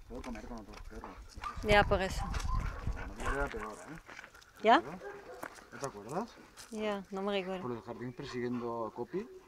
Puedo comer con otros perros. Ya, por eso. Bueno, era peor, ¿eh? ¿Ya? ¿No te acuerdas? Ya, no me recuerdo. Por el jardín persiguiendo a Copi.